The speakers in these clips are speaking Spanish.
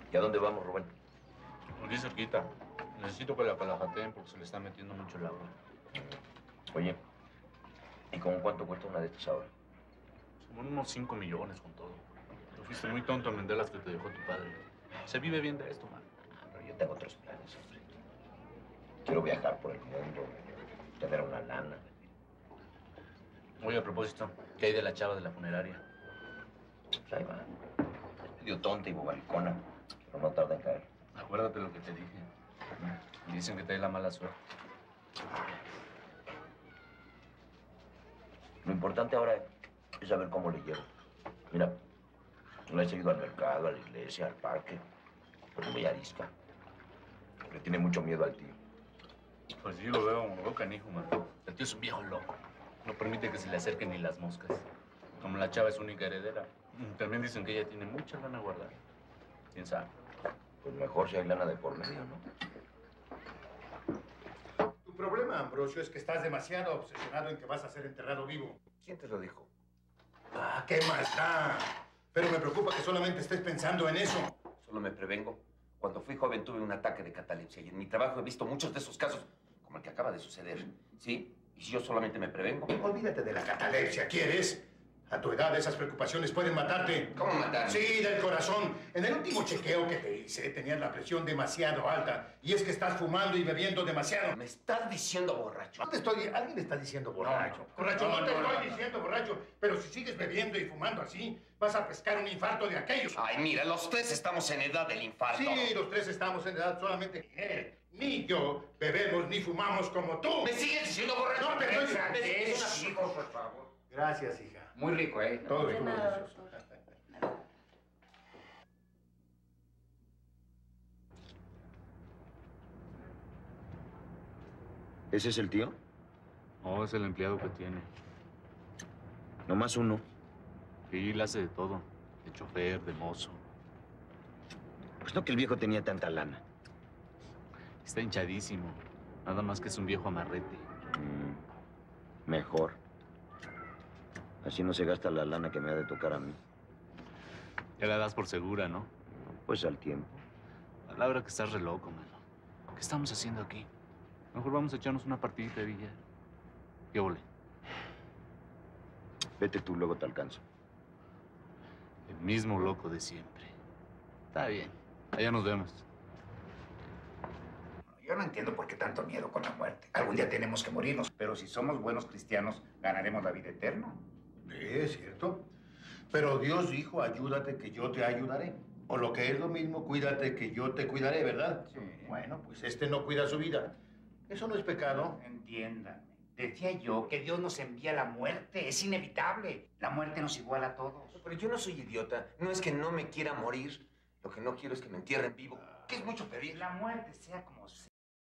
¿Y a dónde vamos, Rubén? Aquí cerquita. Necesito que la calafateen porque se le está metiendo mucho el agua. Oye, ¿y con cuánto cuesta una de estas ahora? Son unos 5 millones con todo. Tú fuiste muy tonto en vender las que te dejó tu padre. Se vive bien de esto, man. Pero yo tengo otros planes, hombre. Quiero viajar por el mundo, tener una lana. Oye, a propósito, ¿qué hay de la chava de la funeraria? Pues ahí va. Medio tonta y bobalicona, pero no tarda en caer. Acuérdate lo que te dije. Dicen que te da la mala suerte. Lo importante ahora es saber cómo le llevo. Mira, le he seguido al mercado, a la iglesia, al parque, pero es muy arisca. Le tiene mucho miedo al tío. Pues sí, lo veo canijo, man. El tío es un viejo loco. No permite que se le acerquen ni las moscas. Como la chava es su única heredera. También dicen que ella tiene mucha lana guardada. ¿Quién sabe? Pues mejor si hay lana de por medio, ¿no? Tu problema, Ambrosio, es que estás demasiado obsesionado en que vas a ser enterrado vivo. ¿Quién te lo dijo? Ah, qué más da. Pero me preocupa que solamente estés pensando en eso. Solo me prevengo. Cuando fui joven tuve un ataque de catalepsia y en mi trabajo he visto muchos de esos casos, como el que acaba de suceder. ¿Sí? Y si yo solamente me prevengo. Olvídate de la catalepsia, ¿quieres? A tu edad esas preocupaciones pueden matarte. ¿Cómo matarme? Sí, del corazón. En el último chequeo que te hice tenías la presión demasiado alta. Y es que estás fumando y bebiendo demasiado. Me estás diciendo borracho. No te estoy... Alguien le está diciendo borracho. Borracho, no te estoy diciendo borracho. Pero si sigues bebiendo y fumando así, vas a pescar un infarto de aquellos. Ay, mira, los tres estamos en edad del infarto. Sí, los tres estamos en edad, solamente ni él ni yo bebemos ni fumamos como tú. ¿Me sigues diciendo borracho? No, pero es hijo, por favor. Gracias, hija. Muy rico, ¿eh? Todo estuvo delicioso. ¿Ese es el tío? No, es el empleado que tiene. Nomás uno. Sí, le hace de todo. De chofer, de mozo. Pues no que el viejo tenía tanta lana. Está hinchadísimo. Nada más que es un viejo amarrete. Mejor. Así no se gasta la lana que me ha de tocar a mí. Ya la das por segura, ¿no? Pues al tiempo. Palabra que estás re loco, mano. ¿Qué estamos haciendo aquí? Mejor vamos a echarnos una partidita de billar. ¿Qué ole? Vete tú, luego te alcanzo. El mismo loco de siempre. Está bien. Allá nos vemos. Yo no entiendo por qué tanto miedo con la muerte. Algún día tenemos que morirnos. Pero si somos buenos cristianos, ganaremos la vida eterna. Es cierto. Pero Dios dijo, ayúdate que yo te ayudaré. O lo que es lo mismo, cuídate que yo te cuidaré, ¿verdad? Sí. Bueno, pues este no cuida su vida. Eso no es pecado. Entiéndame. Decía yo que Dios nos envía la muerte. Es inevitable. La muerte nos iguala a todos. Pero yo no soy idiota. No es que no me quiera morir. Lo que no quiero es que me entierren vivo. ¿Qué es mucho pedir? La muerte sea como sea.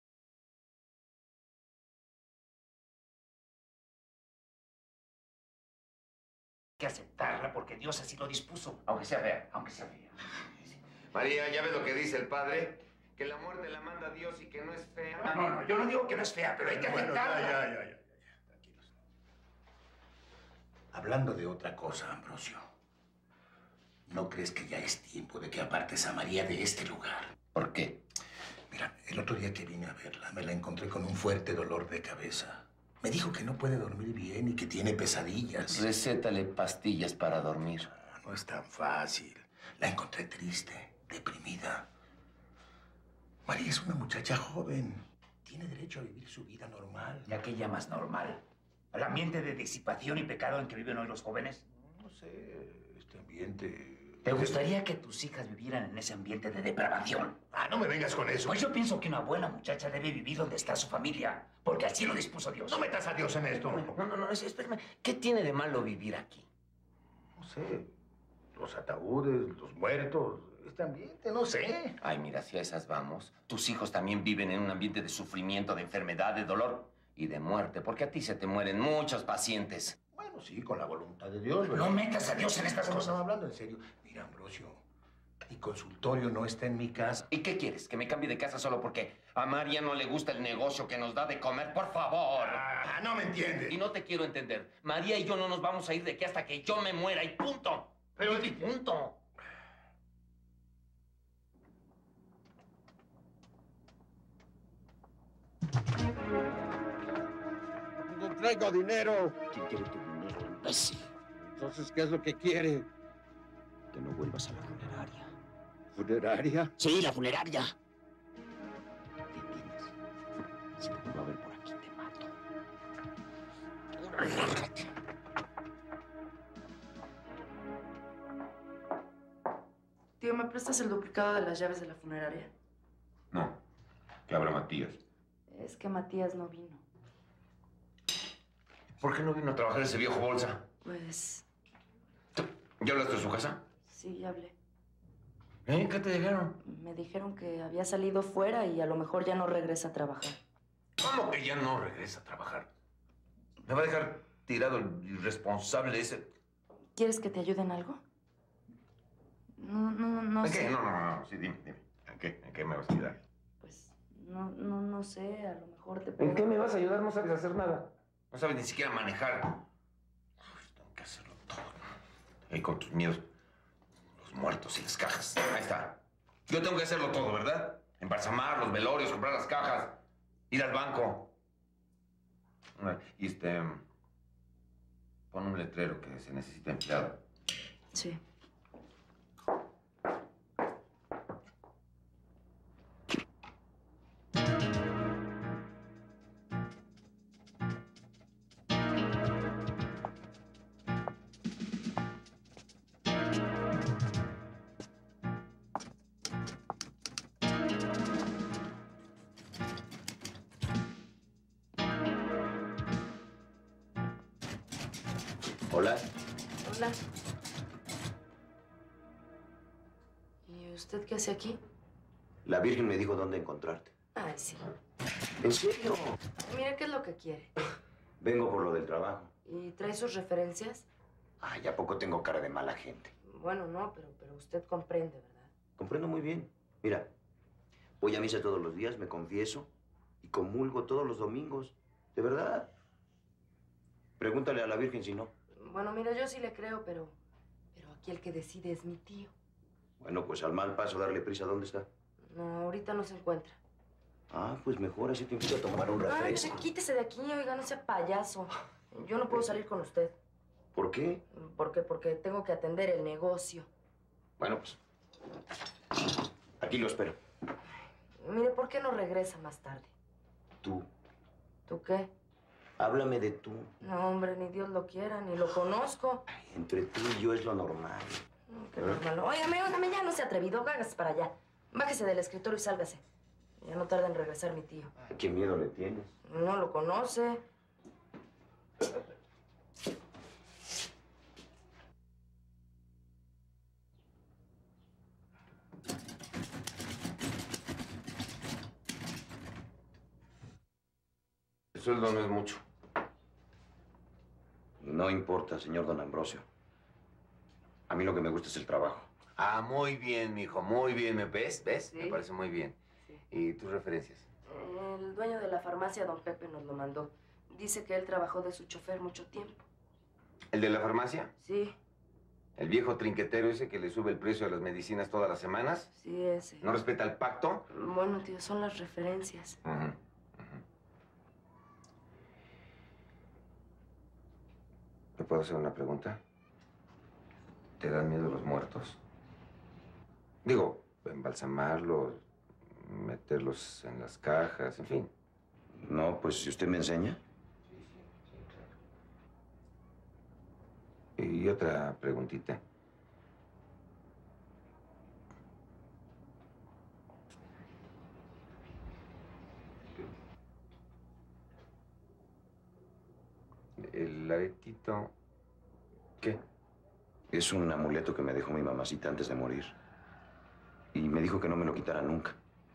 Hay que aceptarla porque Dios así lo dispuso. Aunque sea fea, aunque sea fea. María, ¿ya ves lo que dice el padre? Que la muerte la manda Dios y que no es fea. No, yo no digo que no es fea, pero hay que Bueno, aceptarla. ya. Tranquilos. Hablando de otra cosa, Ambrosio. ¿No crees que ya es tiempo de que apartes a María de este lugar? ¿Por qué? Mira, el otro día que vine a verla, me la encontré con un fuerte dolor de cabeza. Me dijo que no puede dormir bien y que tiene pesadillas. Recétale pastillas para dormir. No es tan fácil. La encontré triste, deprimida. María es una muchacha joven. Tiene derecho a vivir su vida normal. ¿Y a qué llamas normal? ¿Al ambiente de disipación y pecado en que viven hoy los jóvenes? No sé, este ambiente... ¿Te gustaría que tus hijas vivieran en ese ambiente de depravación? Ah, no me vengas con eso. Pues yo pienso que una buena muchacha debe vivir donde está su familia, porque así lo dispuso Dios. No metas a Dios en esto. No, espérame. ¿Qué tiene de malo vivir aquí? No sé, los ataúdes, los muertos, este ambiente, no sé. Ay, mira, si a esas vamos, tus hijos también viven en un ambiente de sufrimiento, de enfermedad, de dolor y de muerte, porque a ti se te mueren muchos pacientes. Bueno, sí, con la voluntad de Dios, ¿verdad? No metas a Dios en estas No, cosas. estaba hablando en serio. Mira, Ambrosio, mi consultorio no está en mi casa. ¿Y qué quieres? ¿Que me cambie de casa solo porque a María no le gusta el negocio que nos da de comer? ¡Por favor! Ah, no me entiendes. Y no te quiero entender. María y yo no nos vamos a ir de aquí hasta que yo me muera y punto. Pero... Y punto. traigo dinero. ¿Quién quiere tu dinero, imbécil? Entonces, ¿qué es lo que quiere? Que no vuelvas a la funeraria. ¿Funeraria? Sí, la funeraria. ¿Qué tienes? Si te vuelvo a ver por aquí, te mato. Lárgate. Tío, ¿me prestas el duplicado de las llaves de la funeraria? No, que abra Matías. Es que Matías no vino. ¿Por qué no vino a trabajar ese viejo bolsa? Pues ¿Ya hablaste de su casa? sí, ya hablé. ¿Qué te dijeron? Me dijeron que había salido fuera y a lo mejor ya no regresa a trabajar. ¿Cómo que ya no regresa a trabajar? ¿Me va a dejar tirado el irresponsable ese? ¿Quieres que te ayude en algo? No ¿En sé. qué? No. Sí, dime. ¿En qué me vas a ayudar? Pues no sé, a lo mejor te ¿En puedo... qué me vas a ayudar? No sabes hacer nada. No sabes ni siquiera manejar. Tengo que hacerlo todo. Ahí con tus miedos. Los muertos y las cajas. Ahí está. Yo tengo que hacerlo todo, ¿verdad? Embalsamar los velorios, comprar las cajas, ir al banco. Y pon un letrero que se necesita empleado. Sí. Hola. Hola. ¿Y usted qué hace aquí? La Virgen me dijo dónde encontrarte. Ay, sí. ¿En serio? Mire, ¿qué es lo que quiere? Vengo por lo del trabajo. ¿Y trae sus referencias? Ay, ¿a poco tengo cara de mala gente? Bueno, no, pero usted comprende, ¿verdad? Comprendo muy bien. Mira, voy a misa todos los días, me confieso y comulgo todos los domingos. De verdad. Pregúntale a la Virgen si no. Bueno, mira, yo sí le creo, pero aquí el que decide es mi tío. Bueno, pues al mal paso darle prisa. ¿Dónde está? No, ahorita no se encuentra. Ah, pues mejor así te invito a tomar un Ay, refresco. quítese de aquí, oiga, no sea payaso. Yo no puedo salir con usted. ¿Por qué? ¿Por qué? Porque tengo que atender el negocio. Bueno, pues aquí lo espero. Mire, ¿por qué no regresa más tarde? Tú, ¿Tú qué? háblame de tú. No, hombre, ni Dios lo quiera, ni lo conozco. Entre tú y yo es lo normal. Qué normal. Óigame, ya no se ha atrevido. Hágase para allá. Bájese del escritorio y sálgase. Ya no tarda en regresar mi tío. Ay, qué miedo le tienes. No lo conoce. El sueldo no es mucho. No importa, señor don Ambrosio. A mí lo que me gusta es el trabajo. Ah, muy bien, mijo, muy bien. ¿Me ves? ¿Ves? Sí. Me parece muy bien. Sí. ¿Y tus referencias? El dueño de la farmacia, don Pepe, nos lo mandó. Dice que él trabajó de su chofer mucho tiempo. ¿El de la farmacia? Sí, ¿El viejo trinquetero ese que le sube el precio de las medicinas todas las semanas? sí, ese. ¿No respeta el pacto? Bueno, tío, son las referencias. ¿Me puedo hacer una pregunta? ¿Te dan miedo los muertos? Digo, embalsamarlos, meterlos en las cajas, en fin. No, pues si usted me enseña. Y otra preguntita. El aretito... ¿Qué? Es un amuleto que me dejó mi mamacita antes de morir. Y me dijo que no me lo quitara nunca.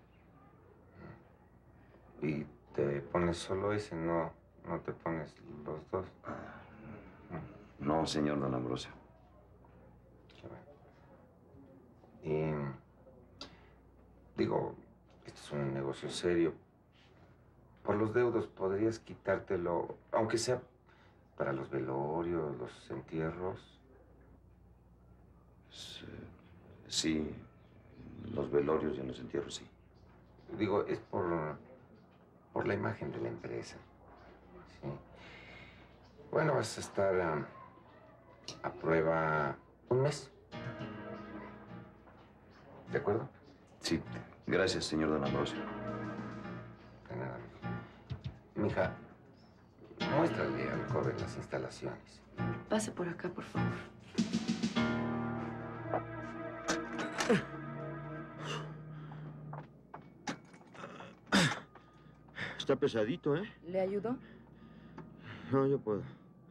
¿Y te pones solo ese? ¿No te pones los dos? No, señor don Ambrosio. Qué bueno. Y... digo, esto es un negocio serio. Por los deudos podrías quitártelo, aunque sea para los velorios, los entierros. Sí, los velorios y en los entierros, sí. Digo, es por la imagen de la empresa. ¿Sí? Bueno, vas a estar a prueba un mes. ¿De acuerdo? Sí, gracias, señor don Ambrosio. De nada. Mija, muéstrale al joven las instalaciones. Pase por acá, por favor. Está pesadito, ¿eh? ¿Le ayudó? No, yo puedo.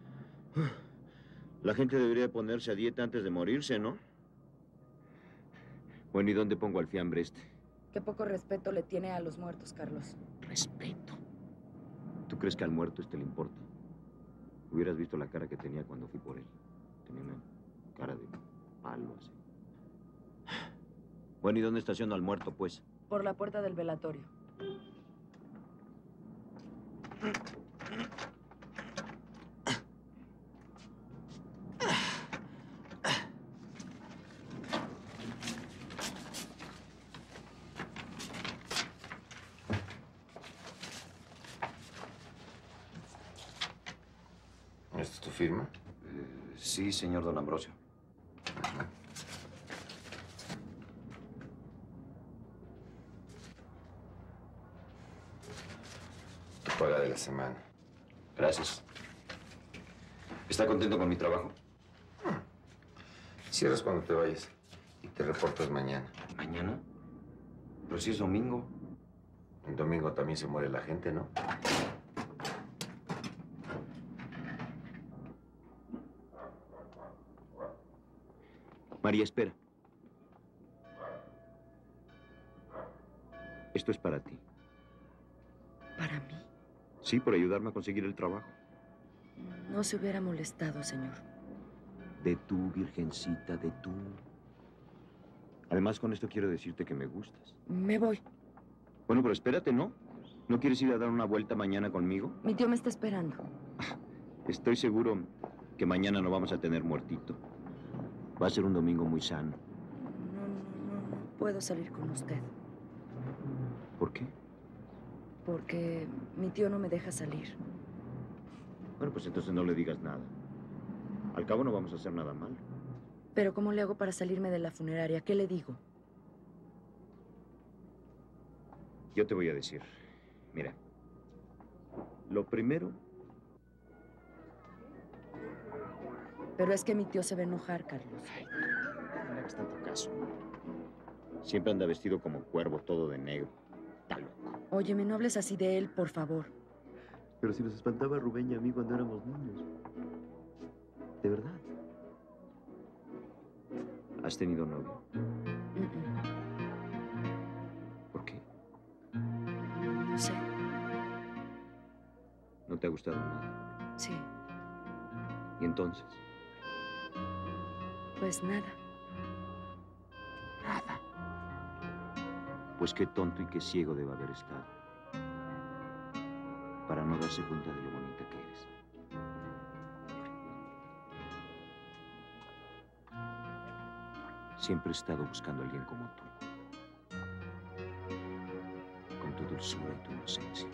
La gente debería ponerse a dieta antes de morirse, ¿no? Bueno, ¿y dónde pongo al fiambre este? Qué poco respeto le tiene a los muertos, Carlos. Respeto. ¿Tú crees que al muerto este le importa? Hubieras visto la cara que tenía cuando fui por él. Tenía una cara de palo así. Bueno, ¿y dónde estaciono al muerto, pues? Por la puerta del velatorio. ¿Esta es tu firma? Sí, señor don Ambrosio. Tu paga de la semana. Gracias. ¿Está contento con mi trabajo? Cierras cuando te vayas y te reportas mañana. ¿Mañana? Pero si es domingo. El domingo también se muere la gente, ¿no? María, espera. Esto es para ti. ¿Para mí? Sí, por ayudarme a conseguir el trabajo. No se hubiera molestado, señor. De tú, virgencita, de tú. Además, con esto quiero decirte que me gustas. Me voy. Bueno, pero espérate, ¿no? ¿No quieres ir a dar una vuelta mañana conmigo? Mi tío me está esperando. Estoy seguro que mañana no vamos a tener muertito. Va a ser un domingo muy sano. No puedo salir con usted. ¿Por qué? Porque mi tío no me deja salir. Bueno, pues entonces no le digas nada. Al cabo no vamos a hacer nada mal. Pero ¿cómo le hago para salirme de la funeraria? ¿Qué le digo? Yo te voy a decir. Mira. Lo primero... Pero es que mi tío se va a enojar, Carlos. Ay, no le hagas tanto caso. Siempre anda vestido como cuervo, todo de negro. Está loco. Óyeme, no hables así de él, por favor. Pero si nos espantaba Rubén y a mí cuando éramos niños. De verdad. ¿Has tenido novio? ¿Por qué? No sé. ¿No te ha gustado nada? Sí. ¿Y entonces? Pues nada. Nada. Pues qué tonto y qué ciego debe haber estado. Para no darse cuenta de lo bonita que eres. Siempre he estado buscando a alguien como tú. Con tu dulzura y tu inocencia.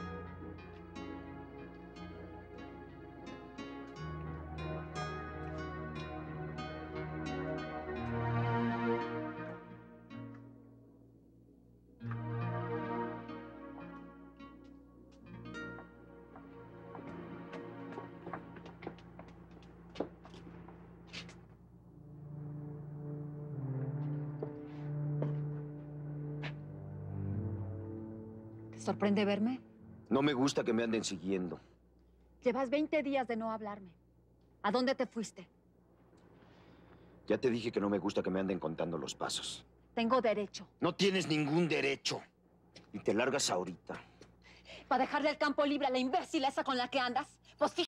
¿Sorprende verme? No me gusta que me anden siguiendo. Llevas 20 días de no hablarme. ¿A dónde te fuiste? Ya te dije que no me gusta que me anden contando los pasos. Tengo derecho. No tienes ningún derecho. Y te largas ahorita. ¿Para dejarle el campo libre a la imbécil esa con la que andas? Pues fíjate.